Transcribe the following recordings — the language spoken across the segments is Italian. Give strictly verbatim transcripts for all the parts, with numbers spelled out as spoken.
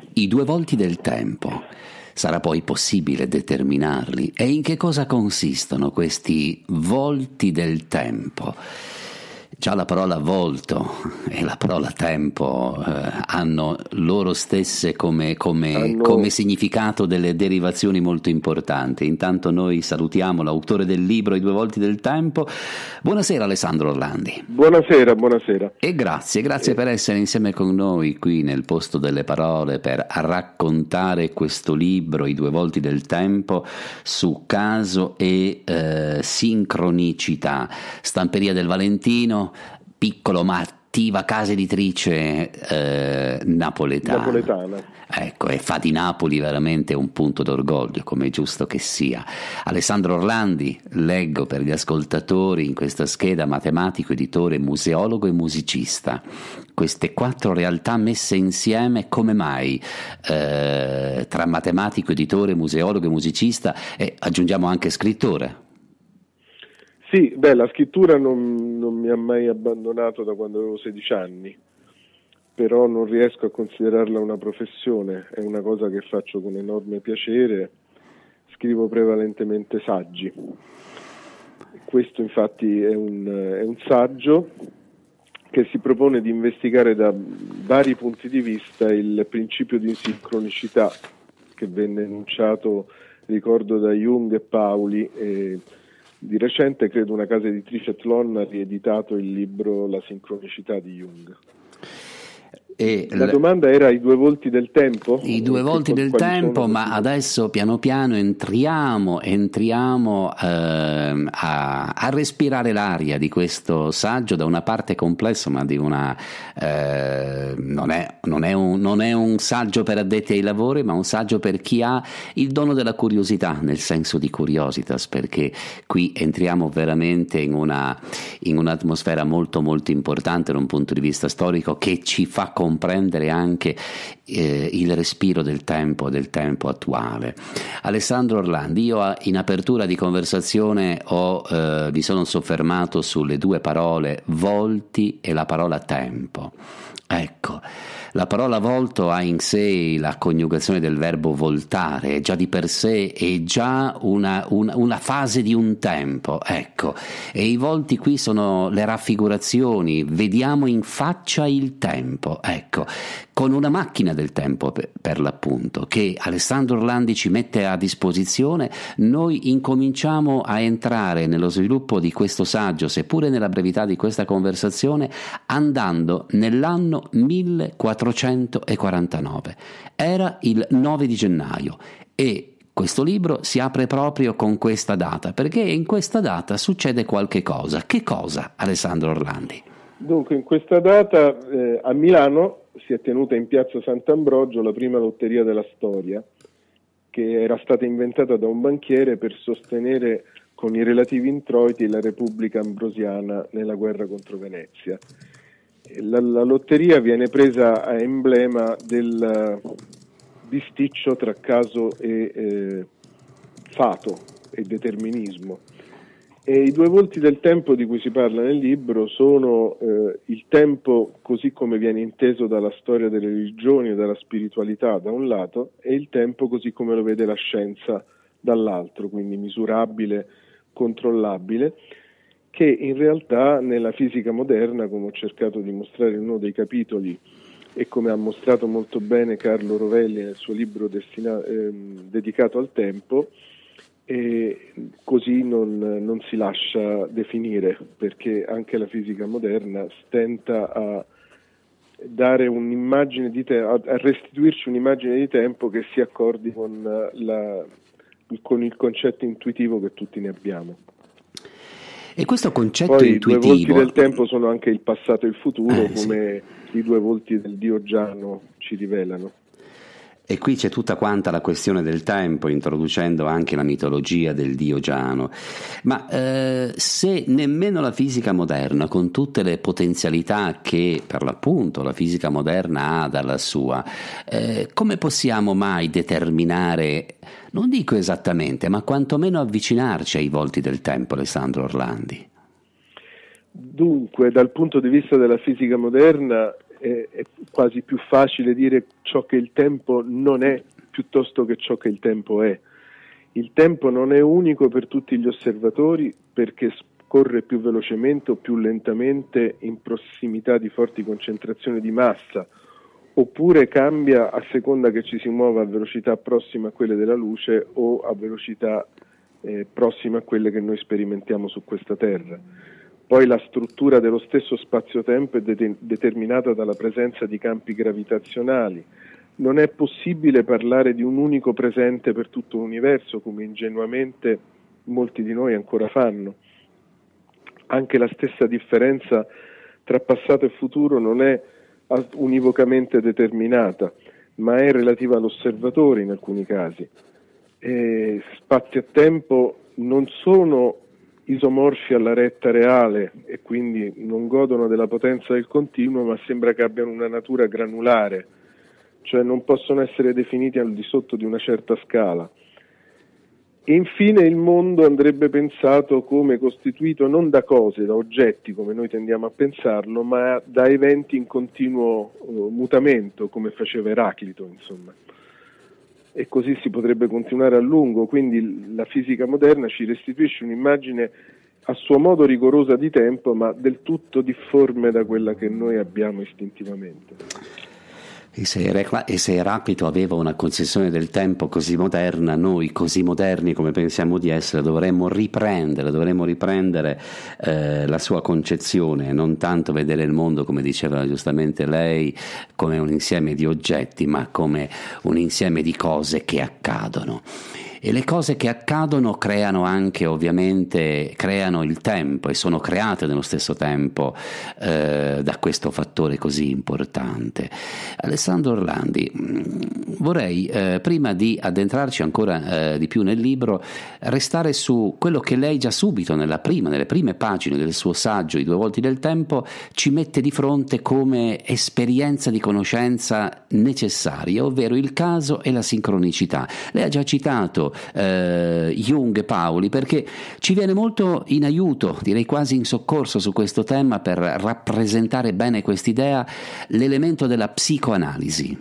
I due volti del tempo. Sarà poi possibile determinarli? E in che cosa consistono questi volti del tempo? Già la parola volto e la parola tempo eh, hanno loro stesse come, come, Hanno- come significato delle derivazioni molto importanti. Intanto noi salutiamo l'autore del libro I due volti del tempo. Buonasera Alessandro Orlandi. Buonasera, buonasera. E grazie, grazie per essere insieme con noi qui nel posto delle parole per raccontare questo libro, I due volti del tempo, su caso e eh, sincronicità. Stamperia del Valentino, piccolo ma attiva casa editrice eh, napoletana. Napoletana. Ecco, e fa di Napoli veramente un punto d'orgoglio, come è giusto che sia. Alessandro Orlandi, leggo per gli ascoltatori in questa scheda: matematico, editore, museologo e musicista. Queste quattro realtà messe insieme, come mai eh, tra matematico, editore, museologo e musicista, e aggiungiamo anche scrittore? Sì, beh, la scrittura non, non mi ha mai abbandonato da quando avevo sedici anni, però non riesco a considerarla una professione, è una cosa che faccio con enorme piacere. Scrivo prevalentemente saggi. Questo infatti è un, è un saggio che si propone di investigare da vari punti di vista il principio di sincronicità che venne enunciato, ricordo, da Jung e Pauli, e di recente credo una casa editrice Tlon ha rieditato il libro La sincronicità di Jung. E La l- domanda era i due volti del tempo? I due Che- volti del quali tempo, sono ma questi? adesso piano piano entriamo, entriamo ehm, a, a respirare l'aria di questo saggio, da una parte complesso, ma di una eh, non è, non è un, non è un saggio per addetti ai lavori, ma un saggio per chi ha il dono della curiosità, nel senso di curiositas, perché qui entriamo veramente in una in un'atmosfera molto molto importante da un punto di vista storico, che ci fa comprendere anche eh, il respiro del tempo, del tempo attuale. Alessandro Orlandi, io in apertura di conversazione ho, eh, mi sono soffermato sulle due parole volti e la parola tempo. Ecco, la parola volto ha in sé la coniugazione del verbo voltare, e già di per sé è già una, una, una fase di un tempo, ecco, e i volti qui sono le raffigurazioni, vediamo in faccia il tempo, ecco, con una macchina del tempo per, per l'appunto, che Alessandro Orlandi ci mette a disposizione. Noi incominciamo a entrare nello sviluppo di questo saggio, seppure nella brevità di questa conversazione, andando nell'anno millequattrocentoquarantanove. Era il nove di gennaio e questo libro si apre proprio con questa data, perché in questa data succede qualche cosa. Che cosa, Alessandro Orlandi? Dunque, in questa data eh, a Milano si è tenuta in piazza Sant'Ambrogio la prima lotteria della storia, che era stata inventata da un banchiere per sostenere con i relativi introiti la Repubblica Ambrosiana nella guerra contro Venezia. La, la lotteria viene presa a emblema del bisticcio tra caso e eh, fato e determinismo. E i due volti del tempo di cui si parla nel libro sono eh, il tempo così come viene inteso dalla storia delle religioni e dalla spiritualità da un lato, e il tempo così come lo vede la scienza dall'altro, quindi misurabile, controllabile, che in realtà nella fisica moderna, come ho cercato di mostrare in uno dei capitoli e come ha mostrato molto bene Carlo Rovelli nel suo libro destina- ehm, dedicato al tempo, e così non, non si lascia definire, perché anche la fisica moderna stenta a dare un'immagine di te- a restituirci un'immagine di tempo che si accordi con, la, con il concetto intuitivo che tutti ne abbiamo. E questo concetto Poi intuitivo... i due volti del tempo sono anche il passato e il futuro, Eh, come sì. I due volti del dio Giano ci rivelano. E qui c'è tutta quanta la questione del tempo, introducendo anche la mitologia del dio Giano. Ma eh, se nemmeno la fisica moderna, con tutte le potenzialità che per l'appunto la fisica moderna ha dalla sua, eh, come possiamo mai determinare, non dico esattamente, ma quantomeno avvicinarci ai volti del tempo, Alessandro Orlandi? Dunque, dal punto di vista della fisica moderna, è, è quasi più facile dire ciò che il tempo non è piuttosto che ciò che il tempo è. Il tempo non è unico per tutti gli osservatori perché scorre più velocemente o più lentamente in prossimità di forti concentrazioni di massa, oppure cambia a seconda che ci si muova a velocità prossima a quelle della luce o a velocità eh, prossima a quelle che noi sperimentiamo su questa Terra. Poi la struttura dello stesso spazio-tempo è de- determinata dalla presenza di campi gravitazionali. Non è possibile parlare di un unico presente per tutto l'universo, come ingenuamente molti di noi ancora fanno. Anche la stessa differenza tra passato e futuro non è univocamente determinata, ma è relativa all'osservatore in alcuni casi. E spazio e tempo non sono isomorfi alla retta reale e quindi non godono della potenza del continuo, ma sembra che abbiano una natura granulare, cioè non possono essere definiti al di sotto di una certa scala. E infine il mondo andrebbe pensato come costituito non da cose, da oggetti come noi tendiamo a pensarlo, ma da eventi in continuo uh, mutamento, come faceva Eraclito, insomma. E così si potrebbe continuare a lungo, quindi la fisica moderna ci restituisce un'immagine a suo modo rigorosa di tempo, ma del tutto difforme da quella che noi abbiamo istintivamente. E se, Eracla, e se Eraclito aveva una concezione del tempo così moderna, noi così moderni come pensiamo di essere dovremmo riprendere, dovremmo riprendere eh, la sua concezione, non tanto vedere il mondo, come diceva giustamente lei, come un insieme di oggetti, ma come un insieme di cose che accadono. E le cose che accadono creano anche, ovviamente, creano il tempo e sono create nello stesso tempo eh, da questo fattore così importante. Alessandro Orlandi, vorrei, eh, prima di addentrarci ancora eh, di più nel libro, restare su quello che lei già subito, nella prima, nelle prime pagine del suo saggio, I due volti del tempo, ci mette di fronte come esperienza di conoscenza necessaria, ovvero il caso e la sincronicità. Lei ha già citato Eh, Jung e Pauli perché ci viene molto in aiuto, direi quasi in soccorso su questo tema per rappresentare bene quest'idea, l'elemento della psicoanalisi.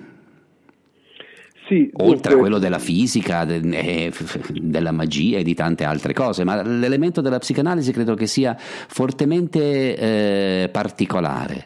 Sì, oltre dunque, a quello della fisica, de, della magia e di tante altre cose, ma l'elemento della psicoanalisi credo che sia fortemente eh, particolare.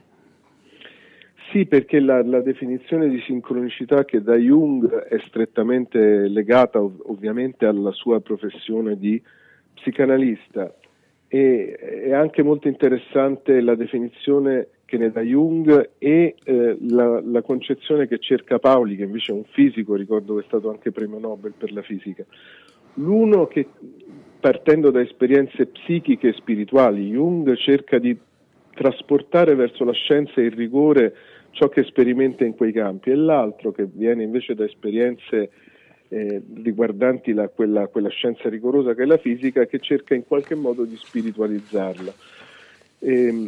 Sì, perché la, la definizione di sincronicità che da Jung è strettamente legata ov- ovviamente alla sua professione di psicanalista e è anche molto interessante la definizione che ne dà Jung e eh, la, la concezione che cerca Pauli, che invece è un fisico, ricordo che è stato anche premio Nobel per la fisica. L'uno che, partendo da esperienze psichiche e spirituali, Jung cerca di trasportare verso la scienza e il rigore ciò che sperimenta in quei campi, e l'altro che viene invece da esperienze eh, riguardanti la, quella, quella scienza rigorosa che è la fisica, che cerca in qualche modo di spiritualizzarla. E,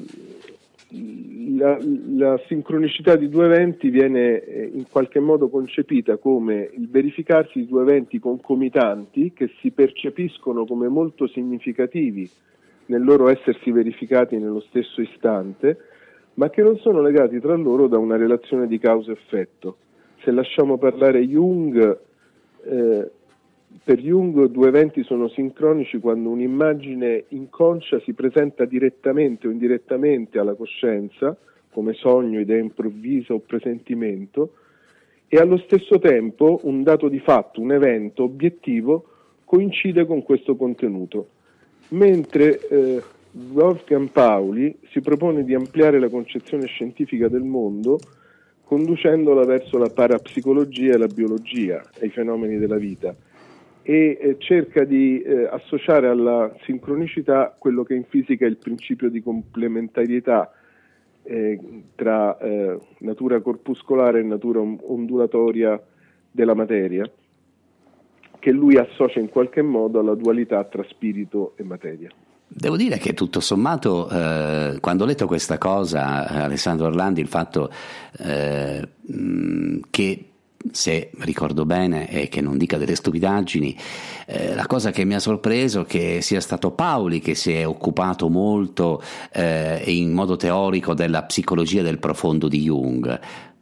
la, la sincronicità di due eventi viene eh, in qualche modo concepita come il verificarsi di due eventi concomitanti che si percepiscono come molto significativi nel loro essersi verificati nello stesso istante, ma che non sono legati tra loro da una relazione di causa-effetto. Se lasciamo parlare Jung, eh, per Jung due eventi sono sincronici quando un'immagine inconscia si presenta direttamente o indirettamente alla coscienza, come sogno, idea improvvisa o presentimento, e allo stesso tempo un dato di fatto, un evento obiettivo, coincide con questo contenuto. Mentre eh, Wolfgang Pauli si propone di ampliare la concezione scientifica del mondo conducendola verso la parapsicologia e la biologia e i fenomeni della vita e eh, cerca di eh, associare alla sincronicità quello che in fisica è il principio di complementarietà eh, tra eh, natura corpuscolare e natura ondulatoria della materia, che lui associa in qualche modo alla dualità tra spirito e materia. Devo dire che tutto sommato, eh, quando ho letto questa cosa, Alessandro Orlandi, il fatto eh, mh, che se ricordo bene e che non dica delle stupidaggini, eh, la cosa che mi ha sorpreso è che sia stato Paoli che si è occupato molto eh, in modo teorico della psicologia del profondo di Jung.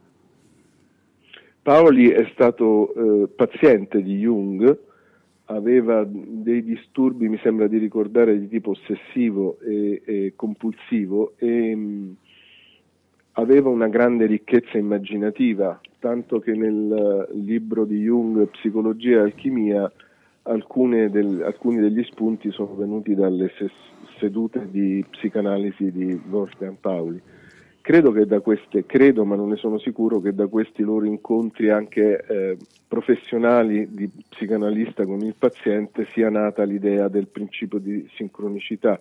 Paoli è stato eh, paziente di Jung, aveva dei disturbi, mi sembra di ricordare, di tipo ossessivo e, e compulsivo, e mh, aveva una grande ricchezza immaginativa, tanto che nel libro di Jung, Psicologia e Alchimia, alcune del, alcuni degli spunti sono venuti dalle ses, sedute di psicanalisi di Wolfgang Pauli. Credo che da queste, credo ma non ne sono sicuro, che da questi loro incontri anche eh, professionali di psicanalista con il paziente sia nata l'idea del principio di sincronicità.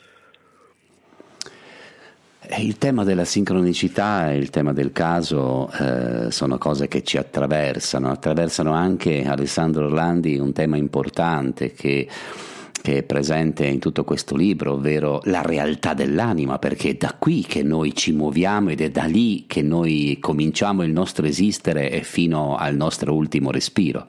Il tema della sincronicità e il tema del caso eh, sono cose che ci attraversano, attraversano anche Alessandro Orlandi un tema importante che, che è presente in tutto questo libro, ovvero la realtà dell'anima, perché è da qui che noi ci muoviamo ed è da lì che noi cominciamo il nostro esistere e fino al nostro ultimo respiro.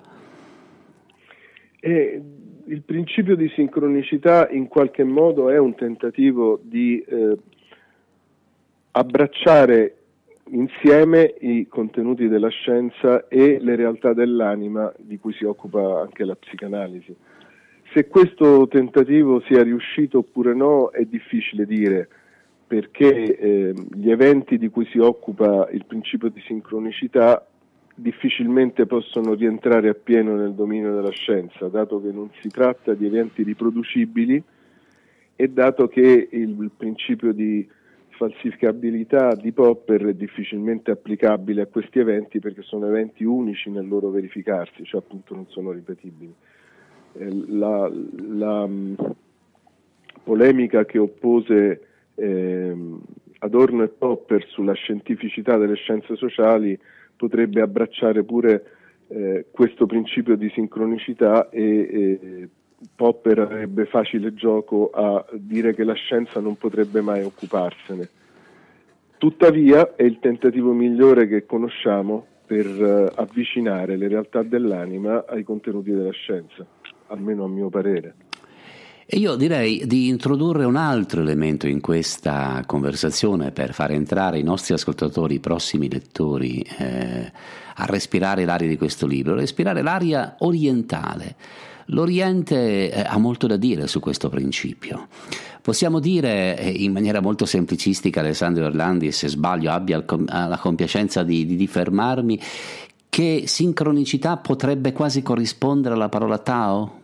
E il principio di sincronicità in qualche modo è un tentativo di eh, abbracciare insieme i contenuti della scienza e le realtà dell'anima di cui si occupa anche la psicanalisi. Se questo tentativo sia riuscito oppure no è difficile dire, perché eh, gli eventi di cui si occupa il principio di sincronicità difficilmente possono rientrare appieno nel dominio della scienza, dato che non si tratta di eventi riproducibili e dato che il principio di falsificabilità di Popper è difficilmente applicabile a questi eventi, perché sono eventi unici nel loro verificarsi, cioè appunto non sono ripetibili. La, la um, polemica che oppose eh, Adorno e Popper sulla scientificità delle scienze sociali potrebbe abbracciare pure eh, questo principio di sincronicità e, e Popper avrebbe facile gioco a dire che la scienza non potrebbe mai occuparsene. Tuttavia è il tentativo migliore che conosciamo per uh, avvicinare le realtà dell'anima ai contenuti della scienza, almeno a mio parere. E io direi di introdurre un altro elemento in questa conversazione per far entrare i nostri ascoltatori, i prossimi lettori, eh, a respirare l'aria di questo libro, respirare l'aria orientale. L'Oriente eh, ha molto da dire su questo principio. Possiamo dire eh, in maniera molto semplicistica, Alessandro Orlandi, se sbaglio abbia il com- la compiacenza di, di, di fermarmi, che sincronicità potrebbe quasi corrispondere alla parola Tao?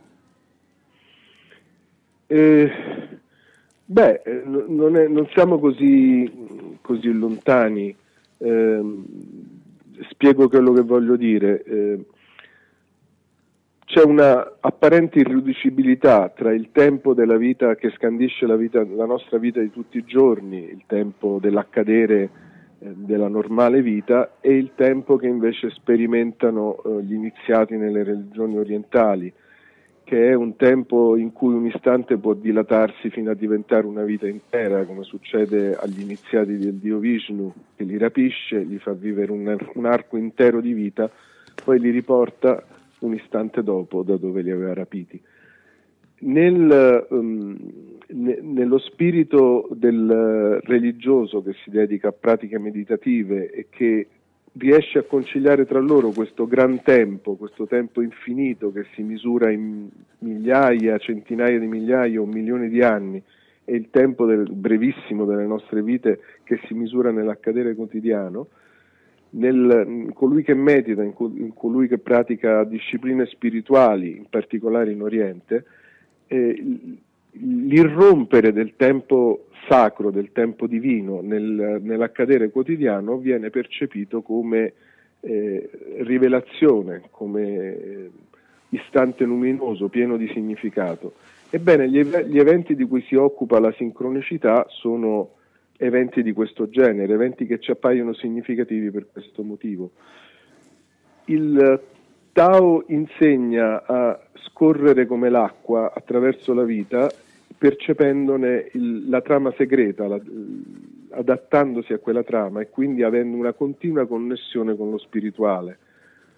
Eh, beh, non, è, non siamo così, così lontani. Eh, spiego quello che voglio dire. Eh, c'è una apparente irriducibilità tra il tempo della vita che scandisce la, vita, la nostra vita di tutti i giorni, il tempo dell'accadere eh, della normale vita, e il tempo che invece sperimentano eh, gli iniziati nelle religioni orientali, che è un tempo in cui un istante può dilatarsi fino a diventare una vita intera, come succede agli iniziati del dio Vishnu, che li rapisce, gli fa vivere un, un arco intero di vita, poi li riporta un istante dopo da dove li aveva rapiti. Nel, um, ne, nello spirito del religioso che si dedica a pratiche meditative e che riesce a conciliare tra loro questo gran tempo, questo tempo infinito che si misura in migliaia, centinaia di migliaia o milioni di anni, e il tempo del, brevissimo delle nostre vite che si misura nell'accadere quotidiano, nel, colui che medita, in, in colui che pratica discipline spirituali, in particolare in Oriente, eh, l'irrompere del tempo sacro, del tempo divino nel, nell'accadere quotidiano viene percepito come eh, rivelazione, come eh, istante luminoso, pieno di significato. Ebbene, gli, ev- gli eventi di cui si occupa la sincronicità sono eventi di questo genere, eventi che ci appaiono significativi per questo motivo. Il Tao insegna a scorrere come l'acqua attraverso la vita, percependone il, la trama segreta, la, adattandosi a quella trama e quindi avendo una continua connessione con lo spirituale.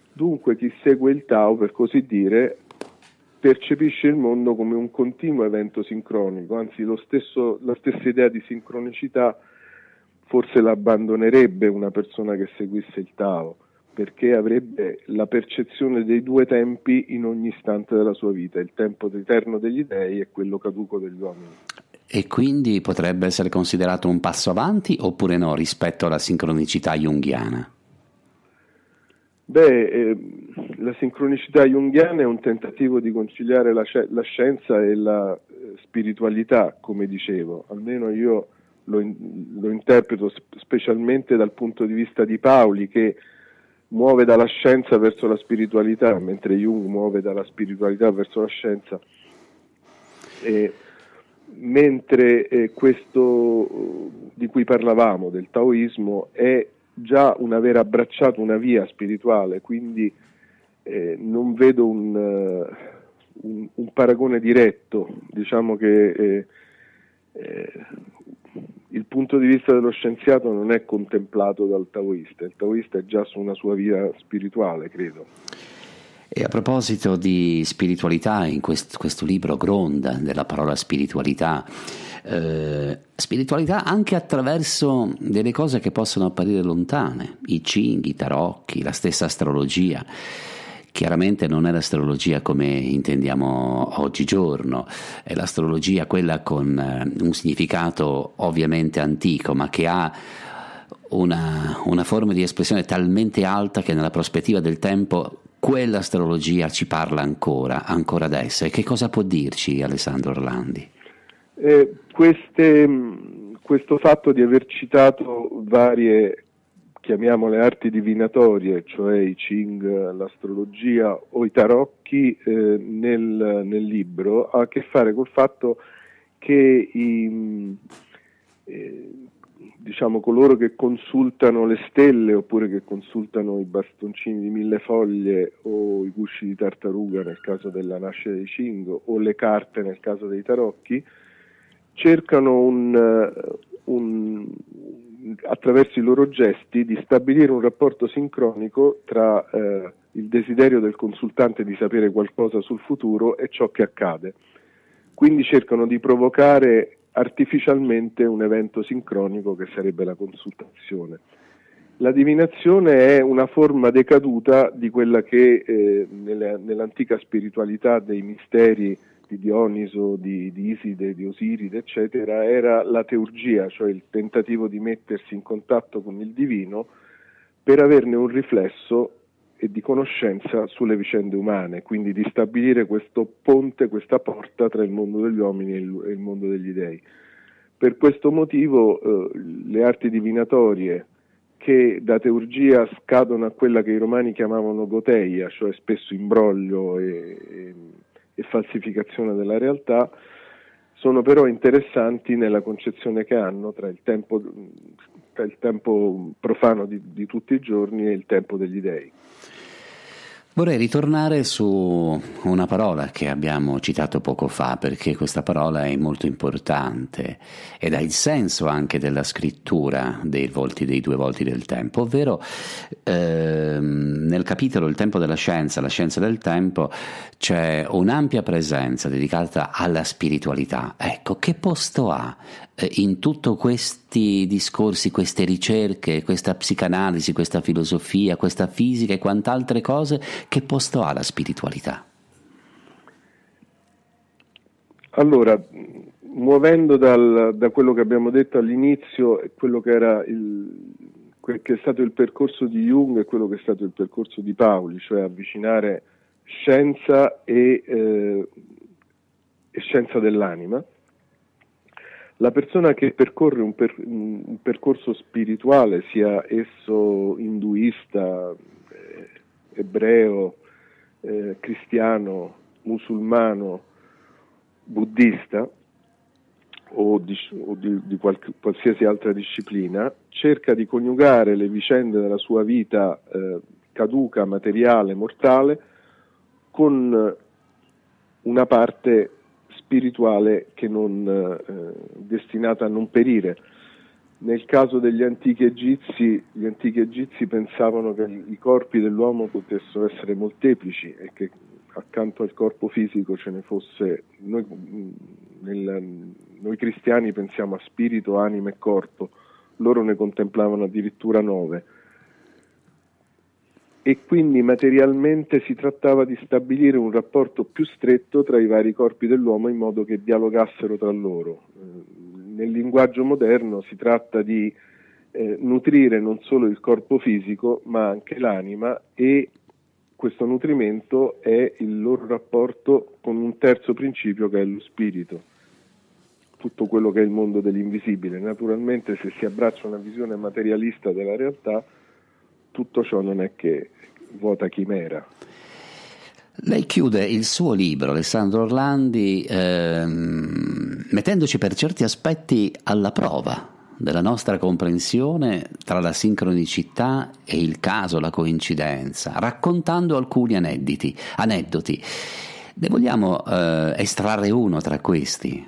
Dunque chi segue il Tao, per così dire, percepisce il mondo come un continuo evento sincronico, anzi lo stesso, la stessa idea di sincronicità forse l'abbandonerebbe una persona che seguisse il Tao, perché avrebbe la percezione dei due tempi in ogni istante della sua vita, il tempo eterno degli dei e quello caduco degli uomini. E quindi potrebbe essere considerato un passo avanti oppure no rispetto alla sincronicità junghiana? Beh, eh, la sincronicità junghiana è un tentativo di conciliare la, la scienza e la eh, spiritualità, come dicevo, almeno io lo, in, lo interpreto specialmente dal punto di vista di Pauli, che muove dalla scienza verso la spiritualità, mentre Jung muove dalla spiritualità verso la scienza. E, mentre eh, questo di cui parlavamo, del taoismo, è già un aver abbracciato una via spirituale, quindi eh, non vedo un, uh, un, un paragone diretto. Diciamo che eh, eh, il punto di vista dello scienziato non è contemplato dal taoista, il taoista è già su una sua via spirituale, credo. E a proposito di spiritualità, in quest, questo libro gronda della parola spiritualità, eh, spiritualità anche attraverso delle cose che possono apparire lontane, i Ching, i tarocchi, la stessa astrologia. Chiaramente non è l'astrologia come intendiamo oggigiorno, è l'astrologia quella con eh, un significato ovviamente antico, ma che ha una, una forma di espressione talmente alta che nella prospettiva del tempo quell'astrologia ci parla ancora, ancora adesso. E che cosa può dirci Alessandro Orlandi? Eh, queste, questo fatto di aver citato varie, chiamiamole arti divinatorie, cioè i Ching, l'astrologia o i tarocchi eh, nel, nel libro, ha a che fare col fatto che i, eh, diciamo coloro che consultano le stelle oppure che consultano i bastoncini di mille foglie o i gusci di tartaruga nel caso della nascita dei Ching o le carte nel caso dei tarocchi, cercano un, un, attraverso i loro gesti di stabilire un rapporto sincronico tra eh, il desiderio del consultante di sapere qualcosa sul futuro e ciò che accade. Quindi cercano di provocare artificialmente un evento sincronico che sarebbe la consultazione. La divinazione è una forma decaduta di quella che eh, nelle, nell'antica spiritualità dei misteri di Dioniso, di, di Iside, di Osiride, eccetera, era la teurgia, cioè il tentativo di mettersi in contatto con il divino per averne un riflesso e di conoscenza sulle vicende umane, quindi di stabilire questo ponte, questa porta tra il mondo degli uomini e il, e il mondo degli dei. Per questo motivo eh, le arti divinatorie, che da teurgia scadono a quella che i romani chiamavano goteia, cioè spesso imbroglio e, e, e falsificazione della realtà, sono però interessanti nella concezione che hanno tra il tempo, tra il tempo profano di, di tutti i giorni e il tempo degli dei. Vorrei ritornare su una parola che abbiamo citato poco fa, perché questa parola è molto importante ed ha il senso anche della scrittura dei volti, dei due volti del tempo, ovvero ehm, nel capitolo Il tempo della scienza, la scienza del tempo, c'è un'ampia presenza dedicata alla spiritualità. Ecco, che posto ha eh, in tutti questi discorsi, queste ricerche, questa psicanalisi, questa filosofia, questa fisica e quant'altre cose? Che posto ha la spiritualità? Allora, muovendo dal, da quello che abbiamo detto all'inizio, quello che era il, quel che è stato il percorso di Jung e quello che è stato il percorso di Pauli, cioè avvicinare scienza e, eh, e scienza dell'anima, la persona che percorre un, per, un percorso spirituale, sia esso induista, eh, ebreo, eh, cristiano, musulmano, buddista o di, o di, di qualche, qualsiasi altra disciplina, cerca di coniugare le vicende della sua vita eh, caduca, materiale, mortale, con una parte spirituale che non eh, destinata a non perire. Nel caso degli antichi egizi, gli antichi egizi pensavano che i corpi dell'uomo potessero essere molteplici e che accanto al corpo fisico ce ne fosse, noi, nel, noi cristiani pensiamo a spirito, anima e corpo, loro ne contemplavano addirittura nove. E quindi materialmente si trattava di stabilire un rapporto più stretto tra i vari corpi dell'uomo in modo che dialogassero tra loro. Nel linguaggio moderno si tratta di eh, nutrire non solo il corpo fisico ma anche l'anima, e questo nutrimento è il loro rapporto con un terzo principio che è lo spirito, tutto quello che è il mondo dell'invisibile. Naturalmente se si abbraccia una visione materialista della realtà, tutto ciò non è che vuota chimera. Lei chiude il suo libro, Alessandro Orlandi, ehm, mettendoci per certi aspetti alla prova della nostra comprensione tra la sincronicità e il caso, la coincidenza, raccontando alcuni aneddoti. aneddoti. Ne vogliamo eh, estrarre uno tra questi?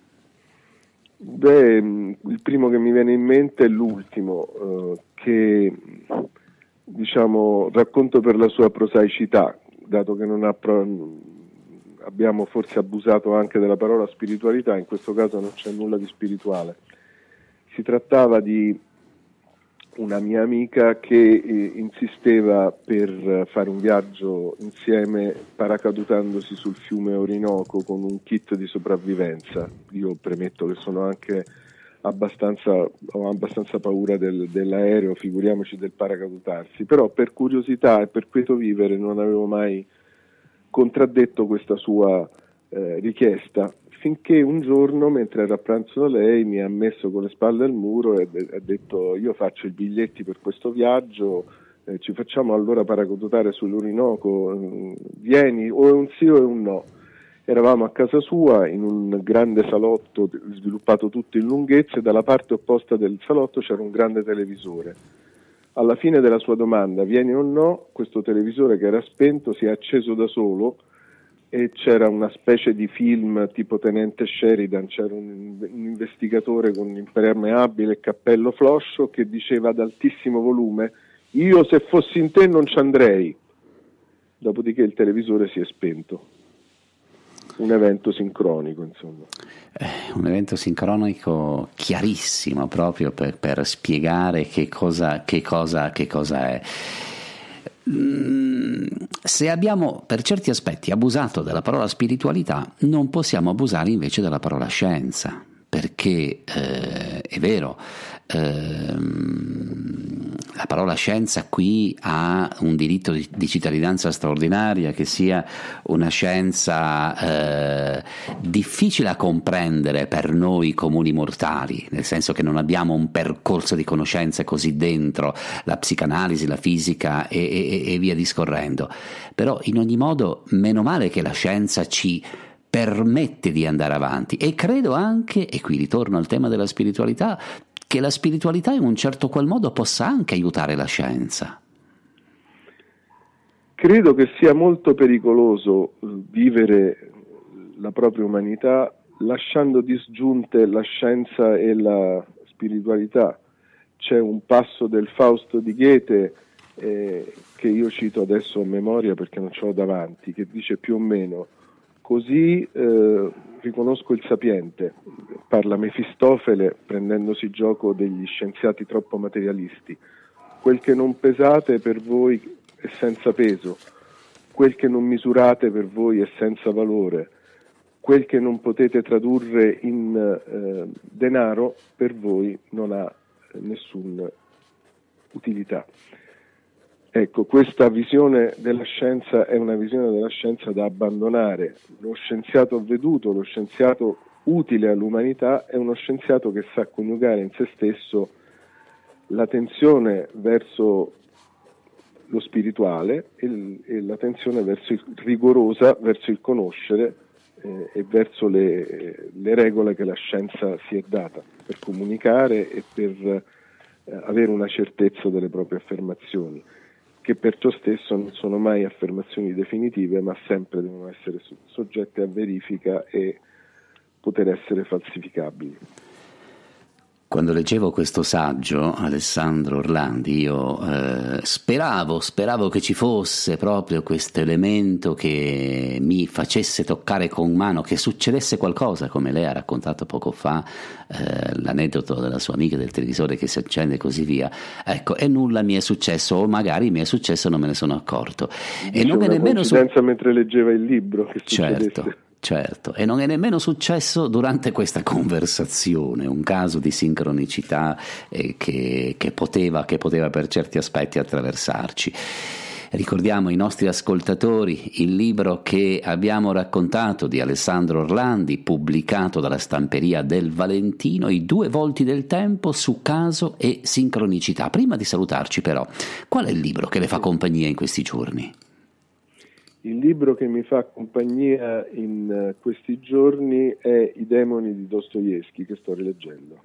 Beh, il primo che mi viene in mente è l'ultimo, eh, che diciamo racconto per la sua prosaicità, dato che non ha pro- abbiamo forse abusato anche della parola spiritualità, in questo caso non c'è nulla di spirituale. Si trattava di una mia amica che eh, insisteva per fare un viaggio insieme paracadutandosi sul fiume Orinoco con un kit di sopravvivenza. Io premetto che sono anche abbastanza, ho abbastanza paura del, dell'aereo, figuriamoci del paracadutarsi, però per curiosità e per quieto vivere non avevo mai contraddetto questa sua eh, richiesta, finché un giorno, mentre era a pranzo da lei, mi ha messo con le spalle al muro e ha detto: io faccio i biglietti per questo viaggio, eh, ci facciamo allora paracadutare sull'Orinoco, eh, vieni, o è un sì o è un no. Eravamo a casa sua in un grande salotto sviluppato tutto in lunghezza e dalla parte opposta del salotto c'era un grande televisore. Alla fine della sua domanda, vieni o no, questo televisore che era spento si è acceso da solo e c'era una specie di film tipo Tenente Sheridan, c'era un, un investigatore con un impermeabile e cappello floscio che diceva ad altissimo volume: io se fossi in te non ci andrei. Dopodiché il televisore si è spento. Un evento sincronico, insomma. Eh, un evento sincronico chiarissimo proprio per, per spiegare che cosa, che cosa, che cosa è. Mm, se abbiamo per certi aspetti abusato della parola spiritualità, non possiamo abusare invece della parola scienza, perché eh, è vero, ehm, la parola scienza qui ha un diritto di, di cittadinanza straordinaria, che sia una scienza eh, difficile a comprendere per noi comuni mortali, nel senso che non abbiamo un percorso di conoscenze così dentro la psicanalisi, la fisica e, e, e via discorrendo. Però in ogni modo, meno male che la scienza ci permette di andare avanti, e credo anche, e qui ritorno al tema della spiritualità, che la spiritualità in un certo qual modo possa anche aiutare la scienza. Credo che sia molto pericoloso vivere la propria umanità lasciando disgiunte la scienza e la spiritualità. C'è un passo del Fausto di Goethe eh, che io cito adesso a memoria perché non ce l'ho davanti, che dice più o meno: così eh, riconosco il sapiente, parla Mefistofele prendendosi gioco degli scienziati troppo materialisti. Quel che non pesate per voi è senza peso, quel che non misurate per voi è senza valore, quel che non potete tradurre in eh, denaro per voi non ha nessuna utilità. Ecco, questa visione della scienza è una visione della scienza da abbandonare. Lo scienziato avveduto, lo scienziato utile all'umanità è uno scienziato che sa coniugare in se stesso l'attenzione verso lo spirituale e, e l'attenzione verso il, rigorosa verso il conoscere eh, e verso le, le regole che la scienza si è data per comunicare e per eh, avere una certezza delle proprie affermazioni, che per ciò stesso non sono mai affermazioni definitive, ma sempre devono essere soggette a verifica e poter essere falsificabili. Quando leggevo questo saggio, Alessandro Orlandi, io eh, speravo, speravo che ci fosse proprio questo elemento che mi facesse toccare con mano, che succedesse qualcosa, come lei ha raccontato poco fa, eh, l'aneddoto della sua amica del televisore che si accende e così via. Ecco, e nulla mi è successo, o magari mi è successo e non me ne sono accorto. Dice e non è nemmeno su... mentre leggeva il libro che succedesse. Certo. Certo, e non è nemmeno successo durante questa conversazione, un caso di sincronicità eh, che, che, poteva, che poteva per certi aspetti attraversarci. Ricordiamo ai nostri ascoltatori il libro che abbiamo raccontato di Alessandro Orlandi, pubblicato dalla Stamperia del Valentino, I due volti del tempo su caso e sincronicità. Prima di salutarci però, qual è il libro che le fa compagnia in questi giorni? Il libro che mi fa compagnia in questi giorni è I demoni di Dostoevskij, che sto rileggendo.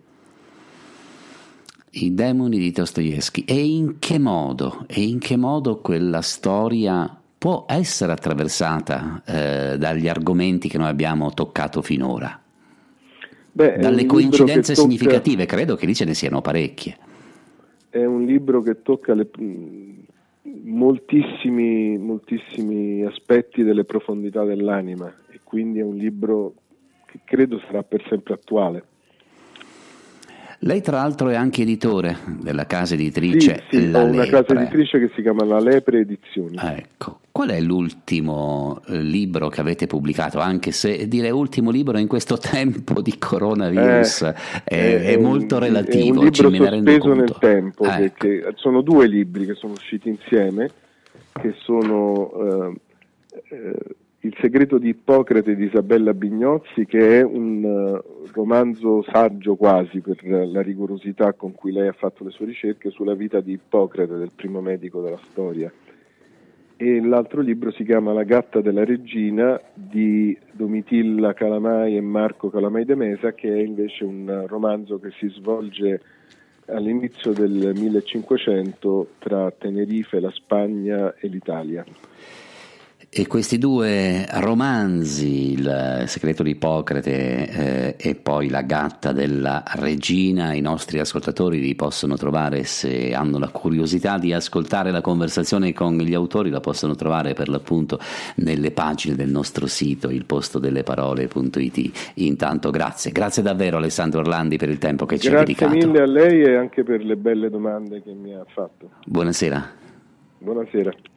I demoni di Dostoevskij. E in che modo? E in che modo quella storia può essere attraversata eh, dagli argomenti che noi abbiamo toccato finora? Beh, dalle coincidenze tocca... significative, credo che lì ce ne siano parecchie. È un libro che tocca le... moltissimi moltissimi aspetti delle profondità dell'anima, e quindi è un libro che credo sarà per sempre attuale. Lei tra l'altro è anche editore della casa editrice sì, sì, La ho una Lepre. casa editrice che si chiama La Lepre Edizioni. Ecco, qual è l'ultimo libro che avete pubblicato? Anche se dire ultimo libro in questo tempo di coronavirus eh, è, è, è molto relativo. È un libro me ne rendo sospeso conto. nel tempo, ecco. Perché sono due libri che sono usciti insieme, che sono eh, eh, Il segreto di Ippocrate di Isabella Bignozzi, che è un uh, romanzo saggio quasi per la rigorosità con cui lei ha fatto le sue ricerche sulla vita di Ippocrate, del primo medico della storia. E l'altro libro si chiama La gatta della regina di Domitilla Calamai e Marco Calamai de Mesa, che è invece un romanzo che si svolge all'inizio del millecinquecento tra Tenerife, la Spagna e l'Italia. E questi due romanzi, Il segreto di Ippocrate eh, e poi La gatta della regina, i nostri ascoltatori li possono trovare, se hanno la curiosità di ascoltare la conversazione con gli autori, la possono trovare per l'appunto nelle pagine del nostro sito, il posto delle parole punto it. Intanto grazie, grazie davvero Alessandro Orlandi per il tempo che ci ha dedicato. Grazie mille a lei e anche per le belle domande che mi ha fatto. Buonasera. Buonasera.